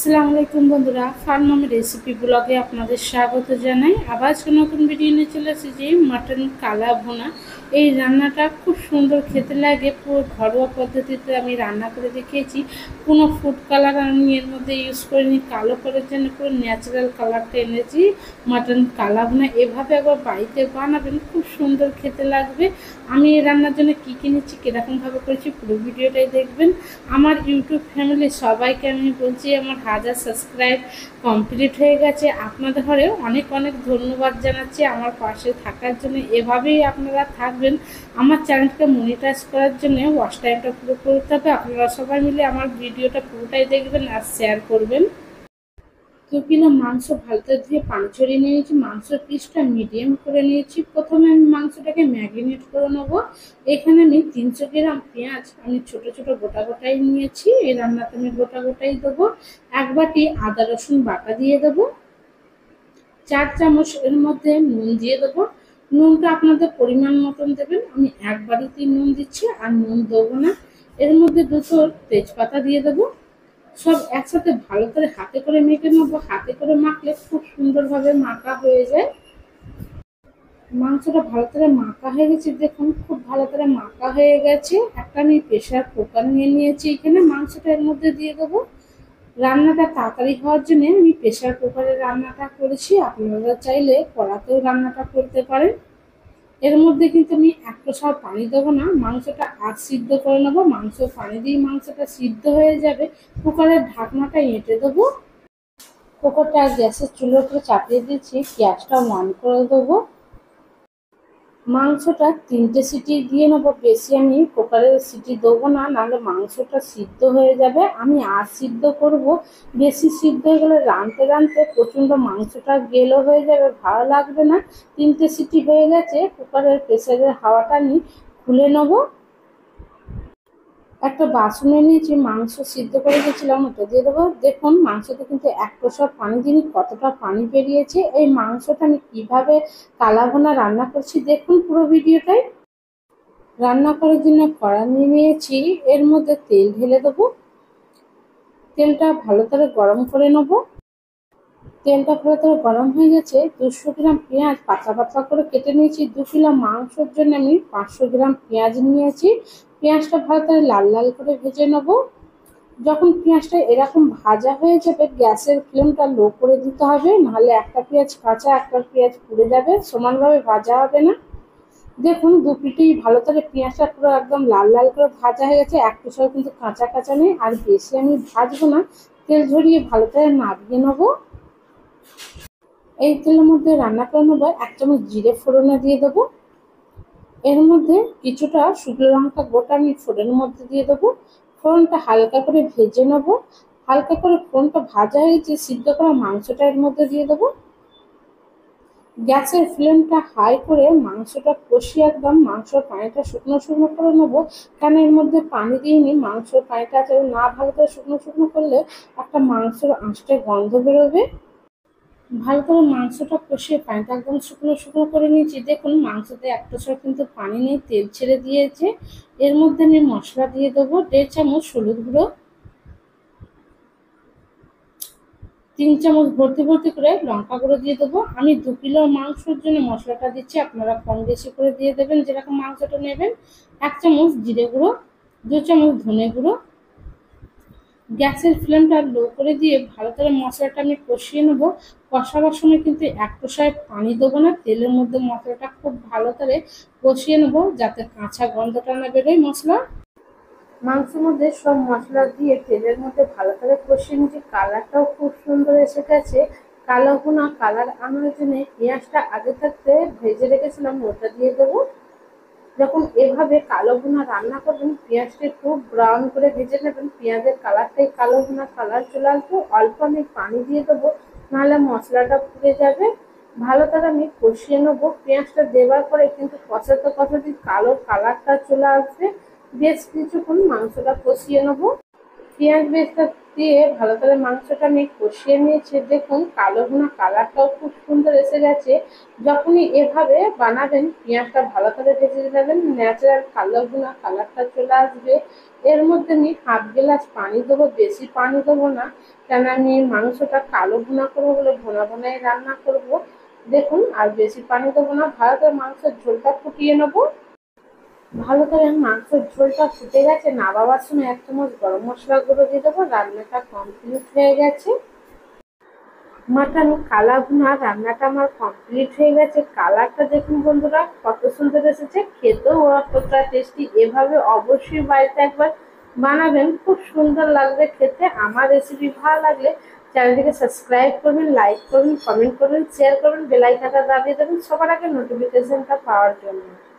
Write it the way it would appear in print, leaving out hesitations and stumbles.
আসসালামু আলাইকুম বন্ধুরা, ফার্ম মামি রেসিপি ব্লগে আপনাদের স্বাগত জানাই। আবার আজকে নতুন ভিডিও নিয়ে চলে এসেছি মাটন কালা ভুনা। এই রান্নাটা খুব সুন্দর খেতে লাগে, পুরো ঘরোয়া পদ্ধতিতে আমি রান্না করে দেখিয়েছি। কোনো ফুড কালার আমি এর মধ্যে ইউজ করিনি, কালো করার জন্য পুরো ন্যাচারাল কালারটা এনেছি। মাটন কালা ভুনা এভাবে একবার বাড়িতে বানাবেন, খুব সুন্দর খেতে লাগবে। আমি এই রান্নার জন্য কী কিনেছি, কীরকমভাবে করেছি, পুরো ভিডিওটাই দেখবেন। আমার ইউটিউব ফ্যামিলি সবাইকে আমি বলছি, আমার 1000 সাবস্ক্রাইব কমপ্লিট হয়ে গেছে। আপনাদের ঘরে অনেক অনেক ধন্যবাদ জানাচ্ছি আমার পাশে থাকার জন্য। এভাবেই আপনারা থাকবেন। আমার চ্যানেলকে মনিটাইজ করার জন্য ওয়াচ টাইমটা পুরো করতে হবে। আপনারা সবাই মিলে আমার ভিডিওটা পুরোটাই দেখবেন আর শেয়ার করবেন। 2 কিলো মাংস ভালো ধুয়ে পানি ছড়িয়ে নিয়েছি। মাংসের পিসটা মিডিয়াম করে নিয়েছি। প্রথমে আমি মাংসটাকে ম্যারিনেট করে নেবো। এখানে আমি 300 গ্রাম পেঁয়াজ আমি ছোট ছোট গোটা গোটাই নিয়েছি। এই রান্নাতে আমি গোটা গোটাই দেবো। 1 বাটি আদা রসুন বাটা দিয়ে দেবো। 4 চামচ এর মধ্যে নুন দিয়ে দেবো। নুনটা আপনাদের পরিমাণ মতন দেবেন। আমি 1 বাটিতে নুন দিচ্ছি, আর নুন দেবো না। এর মধ্যে 2 তেজপাতা দিয়ে দেবো। সব একসাথে ভালো করে হাতে করে মেখে নেবো। হাতে করে মাখলে খুব সুন্দরভাবে মাখা হয়ে যায়। মাংসটা ভালো করে মাখা হয়ে গেছে, দেখুন খুব ভালো করে মাখা হয়ে গেছে। একটা আমি প্রেসার কুকার নিয়ে নিয়েছি, এখানে মাংসটা এর মধ্যে দিয়ে দেবো। রান্নাটা তাড়াতাড়ি হওয়ার জন্য আমি প্রেসার কুকারে রান্নাটা করেছি। আপনারা চাইলে কড়াতেও রান্নাটা করতে পারেন। এর মধ্যে কিন্তু আমি এক কষাও পানি দেবো না, মাংসটা আগ সিদ্ধ করে নেবো। মাংস পানি দিয়ে মাংসটা সিদ্ধ হয়ে যাবে। কুকারের ঢাকনাটা এঁটে দেবো। কুকারটা গ্যাসের চুলোর উপরে চাপিয়ে দিয়েছি, গ্যাসটা অন করে দেবো। মাংসটা 3টে সিটি দিয়ে নেবো, বেশি আমি কুকারের সিটি দেবো না, নাহলে মাংসটা সিদ্ধ হয়ে যাবে। আমি আর সিদ্ধ করব, বেশি সিদ্ধ হয়ে গেলে রাঁধতে রাঁধতে প্রচণ্ড মাংসটা গেলো হয়ে যাবে, ভালো লাগবে না। 3টে সিটি হয়ে গেছে, কুকারের প্রেসারের হাওয়াটা আমি খুলে নেবো। একটা বাসনে নিয়েছি, মাংস সিদ্ধ করে গেছিলাম, ওটা দিয়ে দেবো। দেখুন মাংসতে কিন্তু 1 কষা পানি দিইনি, কতটা পানি বেরিয়েছে। এই মাংসটা আমি কিভাবে কালা ভুনা রান্না করছি দেখুন পুরো ভিডিওটাই। রান্না করার জন্য কড়া নিয়ে নিয়েছি, এর মধ্যে তেল ঢেলে দেবো। তেলটা ভালো করে গরম করে নেব। তেলটা ভালো করে গরম হয়ে গেছে। 200 গ্রাম পেঁয়াজ পাতলা পাতলা করে কেটে নিয়েছি। 2 কিলো মাংসের জন্য আমি 500 গ্রাম পেঁয়াজ নিয়েছি। পেঁয়াজটা ভালো করে লাল লাল করে ভেজে নেব। যখন পেঁয়াজটা এরকম ভাজা হয়ে যাবে, গ্যাসের ফ্লেমটা লো করে দিতে হবে, নাহলে একটা পেঁয়াজ কাঁচা, একটা পেঁয়াজ পুড়ে যাবে, সমানভাবে ভাজা হবে না। দেখুন দুপিটেই ভালো করে পেঁয়াজটা পুরো একদম লাল লাল করে ভাজা হয়ে গেছে। এক কোথাও কিন্তু কাঁচা কাঁচা নেই। আর বেশি আমি ভাজবো না, তেল ঝরিয়ে ভালো করে নামিয়ে নেবো। এই তেলের মধ্যে রান্না করে নেবো। 1 চামচ জিরে ফোড়নে দিয়ে দেবো। এর মধ্যে কিছুটা শুকনো লঙ্কা গোটা আমি ফোড়নের মধ্যে দিয়ে দেবো। ফোড়নটা হালকা করে ভেজে নেবো। হালকা করে ফোড়নটা ভাজা হয়েছে, সিদ্ধ করা মাংসটা এর মধ্যে দিয়ে দেবো। গ্যাসের ফ্লেমটা হাই করে মাংসটা কষিয়ে একদম মাংসর পানিটা শুকনো শুকনো করে নেবো। কেন এর মধ্যে পানি দিইনি, মাংসর পানিটা না ভালো করে শুকনো শুকনো করলে একটা মাংসের আঁশটে গন্ধ বেরোবে। ভালো করে মাংসটা কষিয়ে পানিটা একদম শুকনো শুকনো করে নিয়েছি। দেখুন মাংসতে একটা সময় কিন্তু পানি নেই, তেল ছেড়ে দিয়েছে। এর মধ্যে আমি মশলা দিয়ে দেবো। 1.5 চামচ হলুদ গুঁড়ো, 3 চামচ ভর্তি ভর্তি করে লঙ্কা গুঁড়ো দিয়ে দেবো। আমি 2 কিলো মাংসের জন্য মশলাটা দিচ্ছি, আপনারা কম বেশি করে দিয়ে দেবেন যেরকম মাংসটা নেবেন। 1 চামচ জিরে গুঁড়ো, 2 চামচ ধনে গুঁড়ো। গ্যাসের ফ্লেমটা লো করে দিয়ে ভালো করে মশলাটা আমি কষিয়ে নেবো। কষাবার সময় কিন্তু এক কষায় পানি দেবো না, তেলের মধ্যে মশলাটা খুব ভালো করে কষিয়ে নেবো, যাতে কাঁচা গন্ধটা না বেরোয় মশলা। মাংসের মধ্যে সব মশলা দিয়ে তেলের মধ্যে ভালো করে কষিয়ে নিচ্ছি। কালারটাও খুব সুন্দর এসে গেছে। কালো ভুনা কালার আনার জন্য পেঁয়াজটা আগে থাকতে ভেজে রেখেছিলাম, ওটা দিয়ে দেবো। যখন এভাবে কালো ভুনা রান্না করবেন, পেঁয়াজটা খুব ব্রাউন করে ভেজে নেবেন। পেঁয়াজের কালারটাই কালো ভুনা কালার চলে আসবে। অল্প আমি পানি দিয়ে দেবো, নাহলে মশলাটা পুড়ে যাবে। ভালো করে আমি কষিয়ে নেবো। পেঁয়াজটা দেওয়ার পরে কিন্তু কষাতে কষাতে কালো কালারটা চলে আসবে। বেশ কিছুক্ষণ মাংসটা কষিয়ে নেবো। পেঁয়াজ বেশটা দিয়ে ভালো করে মাংসটা আমি কষিয়ে নিয়েছি। দেখুন কালো ভুনা কালারটাও খুব সুন্দর এসে গেছে। যখনই এভাবে বানাবেন পেঁয়াজটা ভালো করে ভেজে নেবেন, ন্যাচারাল কালো ভুনা কালারটা চলে আসবে। এর মধ্যে আমি হাফ গ্লাস পানি দেবো, বেশি পানি দেবো না, কেন আমি মাংসটা কালো ভুনা করবো বলে ভুনা ভুনাই রান্না করব। দেখুন আর বেশি পানি দেবো না, ভালো করে মাংসের ঝোলটা ফুটিয়ে নেবো। ভালো করে মাংসের ঝোলটা ফুটে গেছে, নামাবার সময় 1 চামচ গরম মশলা গুঁড়ো দিয়ে দেবো। রান্নাটা কমপ্লিট হয়ে গেছে। মাটন কালা ভুনা রান্নাটা আমার কমপ্লিট হয়ে গেছে। কালারটা দেখুন বন্ধুরা কত সুন্দর এসেছে, খেতেও কতটা টেস্টি। এভাবে অবশ্যই বাড়িতে একবার বানাবেন, খুব সুন্দর লাগবে খেতে। আমার রেসিপি ভালো লাগলে চ্যানেলটিকে সাবস্ক্রাইব করবেন, লাইক করবেন, কমেন্ট করবেন, শেয়ার করবেন, বেল আইকনটা দাবিয়ে দেবেন সবার আগে নোটিফিকেশনটা পাওয়ার জন্য।